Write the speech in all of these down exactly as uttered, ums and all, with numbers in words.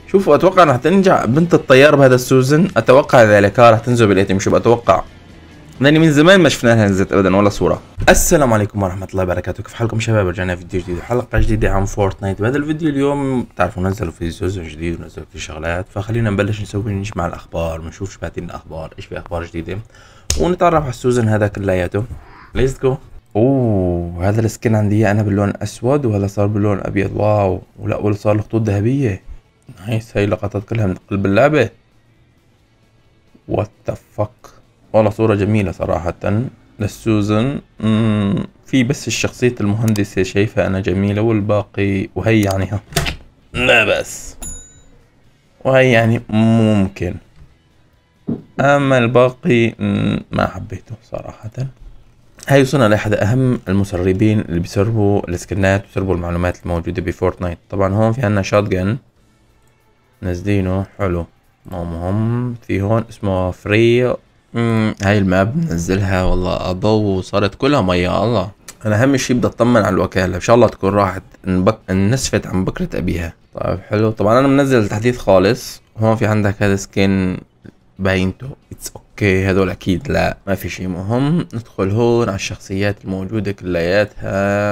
شوفوا اتوقع راح تنجح بنت الطيار بهذا السوزن، اتوقع ذلك راح تنزل بالايتم شوب اتوقع، لاني من زمان ما شفنا لها نزلت ابدا ولا صوره. السلام عليكم ورحمه الله وبركاته، كيف حالكم شباب؟ رجعنا فيديو جديد وحلقه جديده عن فورتنايت. بهذا الفيديو اليوم بتعرفوا نزلوا في سوزن جديد ونزلوا في شغلات، فخلينا نبلش نسوي نجمع الاخبار ونشوف شو باتين الاخبار، ايش في اخبار جديده، ونتعرف على السوزن هذا كلياته. ليتس جو. اوه هذا السكن عندي اياه انا باللون اسود وهذا صار باللون ابيض. واو، ولا ولا صار له خطوط ذهبيه. نايس، هاي اللقطات كلها من قلب اللعبه. وات ذا فك، والله صورة جميلة صراحة للسوزن. مم. في بس الشخصية المهندسة شايفها أنا جميلة، والباقي وهي يعني ها لا بس، وهي يعني ممكن، أما الباقي ما حبيته صراحة. هاي وصلنا لأحد أهم المسربين اللي بيسربوا السكنات ويسربوا المعلومات الموجودة بفورتنايت. طبعا هون في عنا شوت جن نازلينه حلو، مو مهم. في هون اسمه فري. امم هاي الماب ننزلها والله ابو، صارت كلها ميه. الله، انا اهم شيء بدي اطمن على الوكاله، ان شاء الله تكون راحت انبك... انسفت عن بكره ابيها. طيب حلو. طبعا انا منزل التحديث خالص. هون في عندك هذا سكين باينته اتس اوكي، هذول اكيد لا ما في شيء مهم. ندخل هون على الشخصيات الموجوده كلياتها.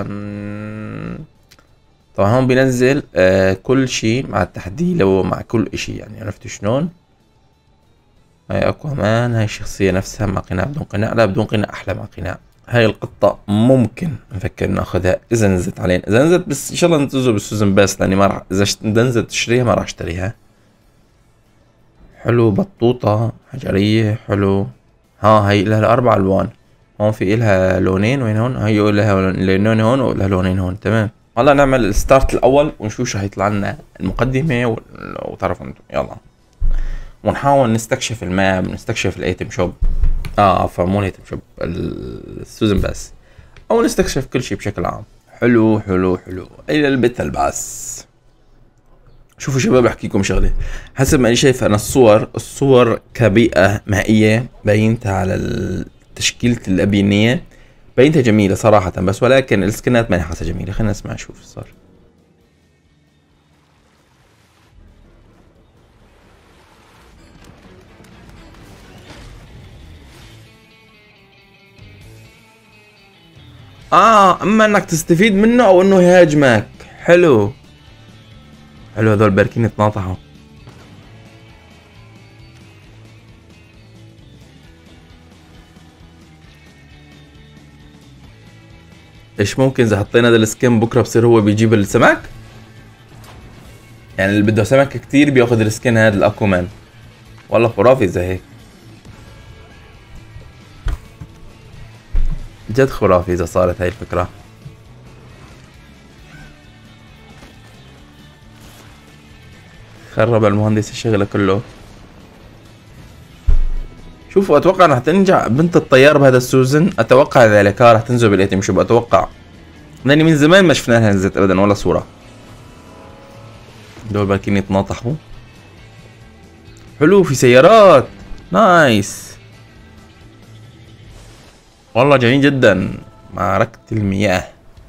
طبعا هون بينزل آه كل شيء مع التحديث ومع كل اشي، يعني عرفت شلون؟ هاي اكوا مان، هاي الشخصية نفسها مع قناع بدون قناع، لا بدون قناع احلى مع قناع. هاي القطة ممكن نفكر ناخذها اذا نزلت علينا، اذا نزلت بس ان شاء الله ننزل بالسوزن بس، لاني ما راح اذا نزلت تشتريها ما راح اشتريها. حلو، بطوطة حجرية حلو. ها هي لها اربع الوان، هون في الها لونين، وين هون؟ هي لها لونين هون ولها لونين هون. تمام، هلا نعمل الستارت الاول ونشوف شو هيطلع لنا المقدمة وتعرفوا انتم. يلا ونحاول نستكشف الماب، نستكشف الايتم شوب. اه عفوا مو الايتم شوب، السوزن بس، او نستكشف كل شيء بشكل عام. حلو حلو حلو الى البيت الباس. شوفوا شباب احكي لكم شغله، حسب ما انا شايف انا الصور الصور كبيئه مائيه باينتها على تشكيله الابينيه، باينتها جميله صراحه، بس ولكن السكنات ما حاسه جميله. خلينا نسمع نشوف صار. اه اما انك تستفيد منه او انه يهاجمك. حلو حلو، هذول باركين يتناطحوا. ايش ممكن اذا حطينا هذا السكن بكره بصير هو بيجيب السمك؟ يعني اللي بده سمك كتير بياخذ السكن هذا الاكومان. والله خرافي اذا هيك، جد خرافي اذا صارت هاي الفكرة. خرب المهندس الشغلة كله. شوفوا اتوقع راح تنجح بنت الطيار بهذا السوزن، اتوقع ذلك راح تنزل بالايتم شوب اتوقع، لاني من زمان ما شفنا لها نزلت ابدا ولا صورة. دول باكين يتناطحوا. حلو، في سيارات نايس، والله جميل جدا. معركة المياه،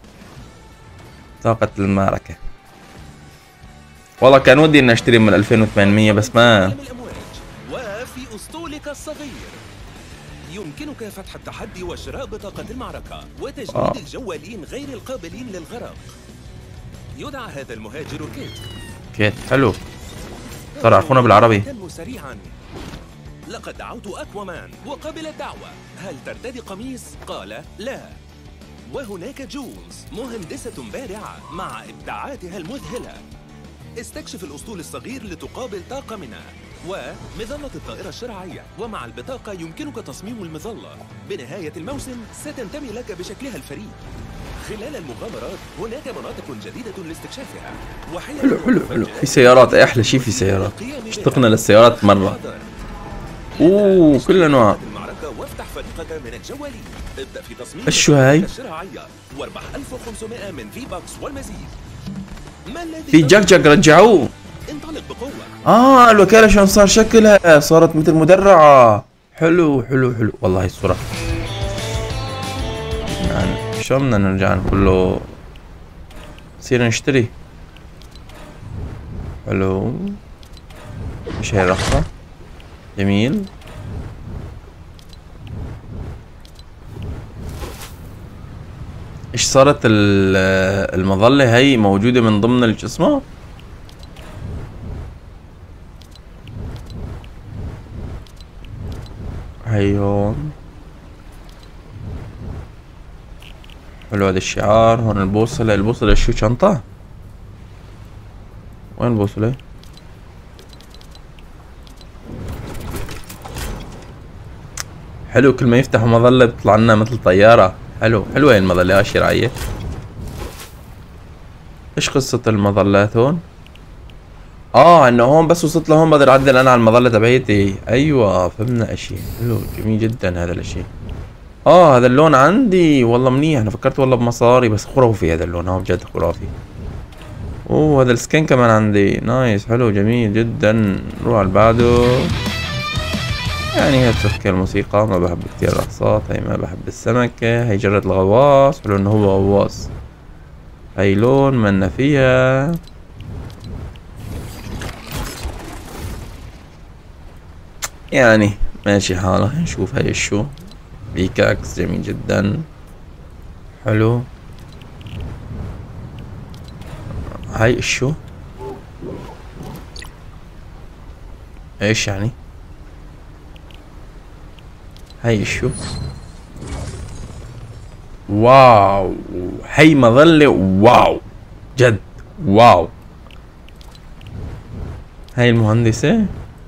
طاقة المعركة. والله كان ودي اني اشتري من ألفين وثمانمية بس ما. وفي اسطولك الصغير يمكنك فتح التحدي وشراء بطاقة المعركة وتجنيد آه. الجوالين غير القابلين للغرق. يدعى هذا المهاجر كيت. كيت حلو، ترى عرفونا بالعربي. سريعا، لقد دعوت أكوامان وقبل الدعوة. هل ترتدي قميص؟ قال لا. وهناك جولز مهندسة بارعة مع إبداعاتها المذهلة. استكشف الأسطول الصغير لتقابل طاقة منها ومظلة الطائرة الشرعية، ومع البطاقة يمكنك تصميم المظلة. بنهاية الموسم ستنتمي لك بشكلها الفريد. خلال المغامرات هناك مناطق جديدة لاستكشافها. حلو حلو حلو، في سيارات، احلى شيء في سيارات. اشتقنا للسيارات مرة. اوه كل انواع. وافتح فريقك من الجوالين. ابدأ في تصميم ايش هاي؟ الشرعية واربح ألف وخمسمائة من في باكس والمزيد. في جاك جاك رجعوه. انطلق بقوة. اه الوكالة شلون صار شكلها، صارت مثل مدرعة. حلو حلو حلو، والله هي الصورة يعني شو بدنا نرجع نقول له نصير نشتري. حلو ايش هي الرقصة؟ جميل. ايش صارت المظلة هي موجودة من ضمن الجسمة؟ هي هون. حلو هذا الشعار. هون البوصلة. البوصلة شو؟ شنطة؟ وين البوصلة؟ حلو، كل ما يفتحوا مظلة بيطلع لنا مثل طيارة. حلو حلوة هي المظلة الشراعية. ايش قصة المظلات هون؟ اه انه هون بس وصلت لهون بقدر اعدل انا على المظلة تبعيتي. ايوه فهمنا اشي. حلو جميل جدا هذا الاشي. اه هذا اللون عندي والله منيح. انا فكرت والله بمصاري بس خرافي هذا اللون. اه بجد خرافي. اوه هذا السكين كمان عندي. نايس. حلو جميل جدا. نروح على بعده. يعني هي تفكير الموسيقى. ما بحب كتير الرقصات. هي ما بحب السمكة. هي جرة الغواص. حلو انه هو غواص. هي لون منا فيها. يعني ماشي حالها. نشوف هاي الشو. بيكاكس جميل جدا. حلو. هاي الشو ايش يعني؟ هاي الشو. واو هي مظلة. واو جد واو. هاي المهندسة.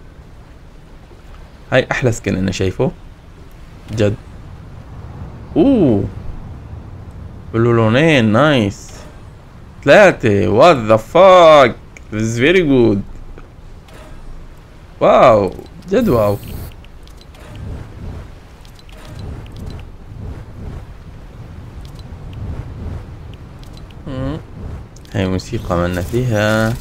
هاي احلى سكن انا شايفه جد. اوه له لونين. نايس. ثلاثة. وات ذا فاك. This is very good. واو جد واو. هاي موسيقى منا فيها.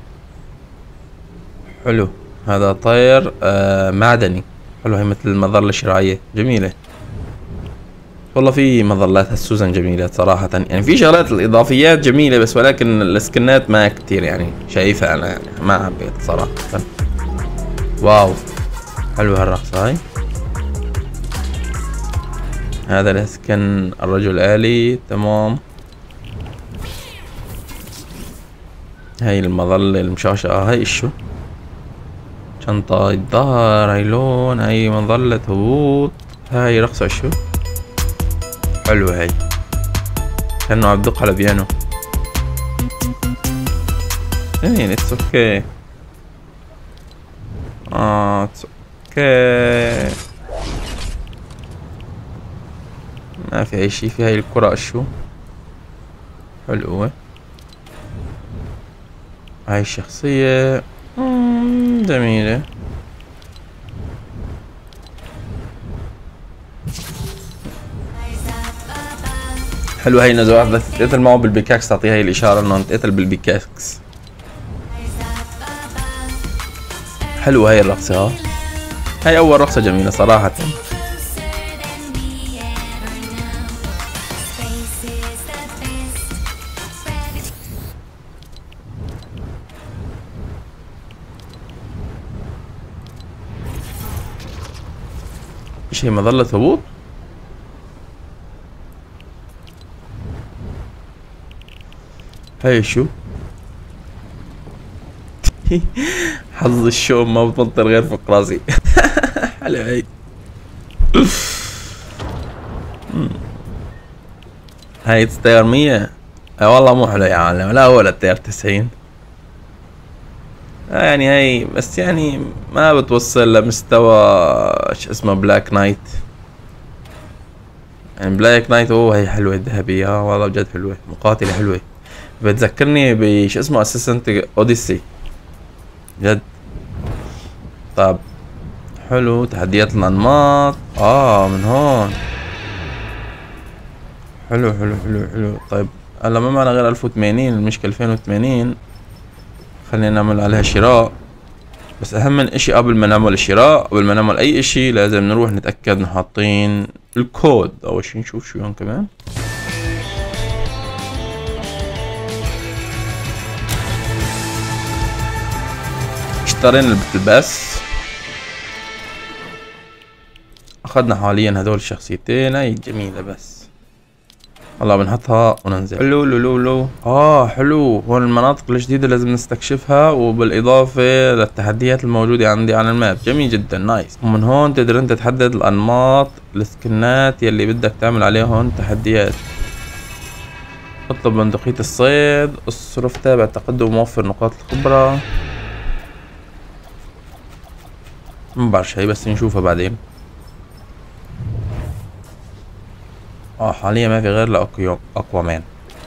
حلو هذا طير آه معدني. حلو هي مثل المظلة الشراعية. جميلة والله. في مظلات هالسوزن جميلة صراحة. يعني في شغلات الإضافيات جميلة بس ولكن السكنات ما كتير يعني شايفها أنا. يعني ما حبيت صراحة. واو حلو هالرقصة هاي. هذا السكن الرجل الآلي. تمام. هاي المظلة المشاشة. هاي الشو؟ شنطة الظهر. هاي لون. هاي مظلة هبوط. هاي رقصة شو؟ حلو. هاي كأنه عم بدق على بيانو. جميل. اتس اوكي. اه اتس اوكي. ما في اي شي. في هاي الكرة شو؟ حلوة. هاي الشخصية جميلة. حلو. هاي نزوة واحدة تتقتل معه بالبيكاكس تعطيها هاي الإشارة إنه نتقتل بالبيكاكس. حلو هاي الرقصة. ها هاي أول رقصة جميلة صراحة. ايش هي؟ مظلة هبوط. هاي شو؟ حظ الشو ما بتمطر غير فوق راسي. حلو هاي. هاي تطير مية. آه والله مو حلو يا عالم. لا ولا تطير تسعين. آه يعني هاي بس يعني ما بتوصل لمستوى ايش اسمه بلاك نايت. يعني بلاك نايت اوه هي حلوة الذهبية. اه والله بجد حلوة. مقاتلة حلوة. بتذكرني بش اسمه اسيستنت اوديسي جد. طب حلو. تحديات الانماط. اه من هون. حلو حلو حلو حلو. طيب هلا ما معنا غير ألف وثمانين. المشكلة ألفين وثمانين. خلينا نعمل عليها شراء. بس اهم من اشي قبل ما نعمل الشراء قبل ما نعمل اي اشي لازم نروح نتأكد انه حاطين الكود. اول شي نشوف شو هون كمان. اشترينا البس. اخذنا حاليا هذول الشخصيتين، هاي جميلة بس. والله بنحطها وننزل. حلو لولو لو اه حلو. هون المناطق الجديدة لازم نستكشفها، وبالاضافة للتحديات الموجودة عندي على الماب. جميل جدا، نايس. ومن هون تقدر انت تحدد الانماط السكنات يلي بدك تعمل عليهم تحديات. اطلب بندقية الصيد، اصرف، تابع تقدم، ووفر نقاط الخبرة. ما بعرف شي بس نشوفها بعدين. اه حاليا ما في غير لاكوا اكوامان.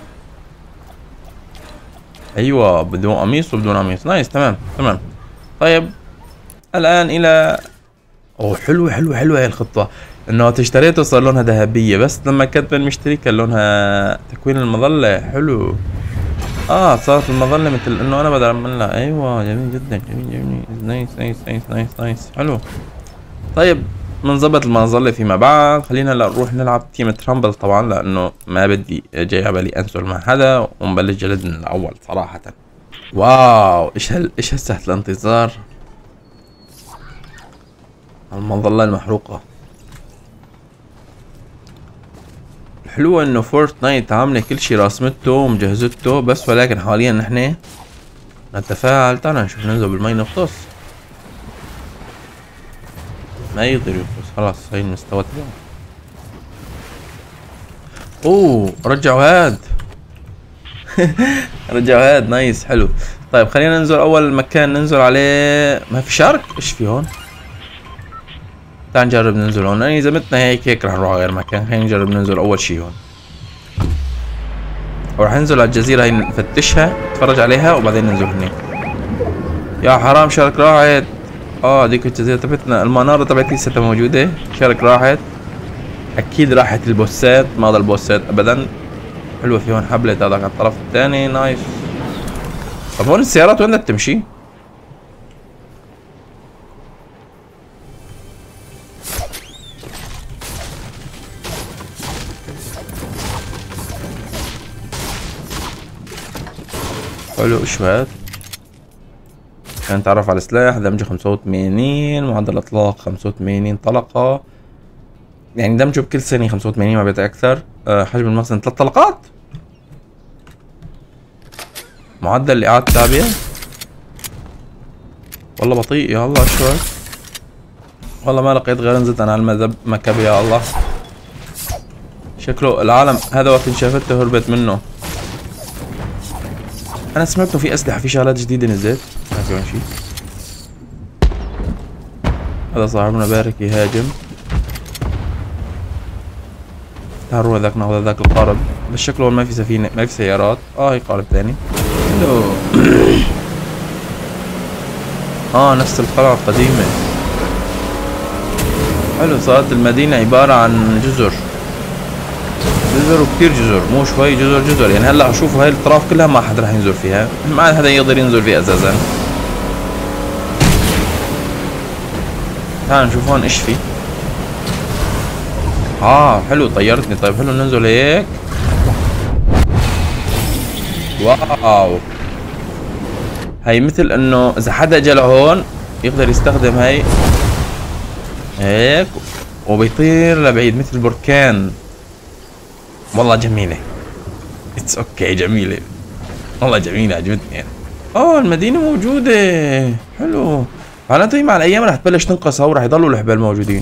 ايوه بدون قميص وبدون قميص، نايس. تمام تمام. طيب الان الى اوه حلوة حلوة حلوة هاي الخطة، انه اشتريته صار لونها ذهبية، بس لما كنت مشتري كان لونها تكوين المظلة. حلو. اه صارت المظلة مثل انه انا بدي اعملها. ايوه جميل جدا، جميل جميل. نايس نايس نايس نايس نايس. حلو. طيب بنظبط المظلة فيما بعد. خلينا هلا نروح نلعب تيم ترامبل طبعا، لانه ما بدي جاي على بالي انزل مع حدا، ونبلش جلد من الاول صراحة. واو ايش هال ايش هالسهل الانتظار. المظلة المحروقة. الحلوة انه فورتنايت عاملة كل شي، راسمته ومجهزته، بس ولكن حاليا نحن نتفاعل. تعال نشوف، ننزل بالمي نغطس. ما يقدر يغطس، خلاص هاي المستوى تبعه. اوه رجعوا هاد. رجعوا هاد، نايس حلو. طيب خلينا ننزل اول مكان ننزل عليه. ما في شارك؟ ايش في هون؟ تعال نجرب ننزل هون. انا اذا متنا هيك هيك رح نروح على غير مكان. خلينا نجرب ننزل اول شي هون، ورح ننزل على الجزيرة هي نفتشها نتفرج عليها وبعدين ننزل هنيك. يا حرام شارك راحت. اه ديك الجزيرة تبعتنا، المنارة تبعتي لسه موجودة. شارك راحت، اكيد راحت البوسات، ما ضل بوسات ابدا. حلوة في هون حبلة هذاك على الطرف الثاني، نايس. طب هون السيارات وين بدها تمشي؟ حلو. ايش هاد؟ كان تعرف على السلاح، دمجه خمسة وثمانين، معدل اطلاق خمسة وثمانين طلقة، يعني دمجه بكل ثانية خمسة وثمانين ما بيعطي اكثر. أه حجم المخزن ثلاث طلقات. معدل اعادة تعبئة والله بطيء. يا الله ايش هاد؟ والله ما لقيت غير نزلت انا على المذب مكبي. يا الله شكله العالم هذا وقت شافته هربت منه. انا سمعته في اسلحة، في شغلات جديدة نزلت. ما في هون شي. هذا صاحبنا بارك يهاجم. تعال نروح هذاك ناخذ هذاك القارب، بس شكله ما في سفينة، ما في سيارات. اه هي قارب ثاني. حلو. اه نفس القلعة القديمة. حلو. صارت المدينة عبارة عن جزر، جزر وكتير جزر، مو شوي جزر جزر. يعني هلا شوفوا هاي الاطراف كلها ما حد راح ينزل فيها، ما عاد حدا يقدر ينزل فيها اساسا. تعال نشوف هون ايش في. اه حلو طيرتني. طيب حلو ننزل هيك. واو هي مثل انه اذا حدا اجى لهون يقدر يستخدم هي هيك وبيطير لبعيد مثل بركان. والله جميلة. اتس اوكي جميلة والله جميلة، عجبتني يعني. اه المدينة موجودة. حلو. معناته مع الايام رح تبلش تنقص او رح يضلوا الحبال موجودين.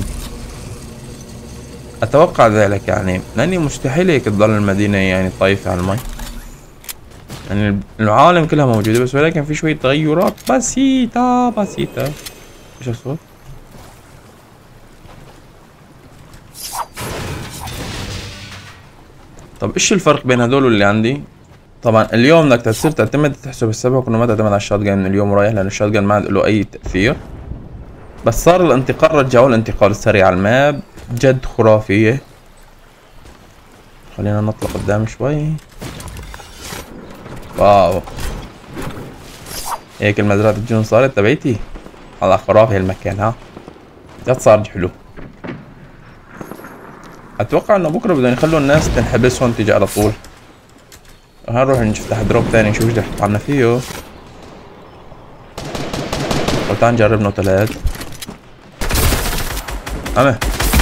اتوقع ذلك يعني، لاني مستحيل هيك تضل المدينة يعني طايفة على المي. يعني العالم كلها موجودة، بس ولكن في شوية تغيرات بسيطة بسيطة. ايش الصوت؟ طب ايش الفرق بين هدول واللي عندي؟ طبعا اليوم بدك تصير تعتمد تحسب السبب انه ما تعتمد على الشوت جن من اليوم ورايح، لان الشوت جن ما عاد له اي تأثير. بس صار الانتقال، رجعوا الانتقال السريع على الماب جد خرافية. خلينا نطلع قدام شوي. واو هيك المزرعة الجنون صارت تبعيتي. والله خرافي هالمكان، ها جد صار حلو. اتوقع انه بكره بدهم يخلوا الناس تنحبس هون تيجي على طول. هنروح نفتح دروب ثاني نشوف ايش رح يطلعنا فيه. طب تعال نجرب نوتلات. أنا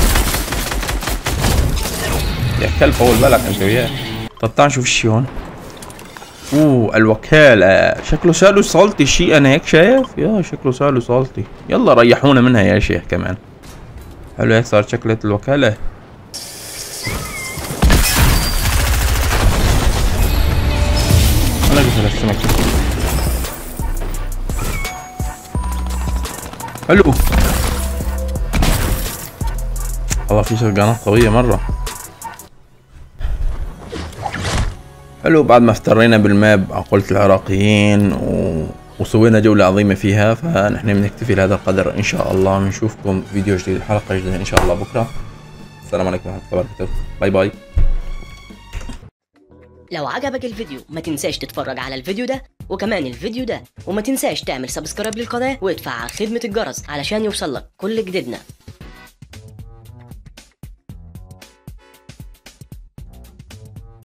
يا كلب طول بالك انت وياه. طب تعال نشوف الشي هون. اوه الوكالة، شكله سالو صالتي شيء، انا هيك شايف. يا شكله سالو صالتي، يلا ريحونا منها يا شيخ كمان. حلو هيك صارت شكلة الوكالة. انا قلت السمك حلو. والله في شغلانات قوية مرة. حلو، بعد ما افترينا بالماب عقولة العراقيين و... وسوينا جولة عظيمة فيها، فنحن بنكتفي لهذا القدر ان شاء الله. بنشوفكم فيديو جديد، حلقة جديدة ان شاء الله بكرة. السلام عليكم ورحمة الله وبركاته، باي باي. لو عجبك الفيديو ما تنساش تتفرج على الفيديو ده وكمان الفيديو ده، وما تنساش تعمل سبسكرايب للقناة وتفعل خدمة الجرس علشان يوصلك كل جديدنا.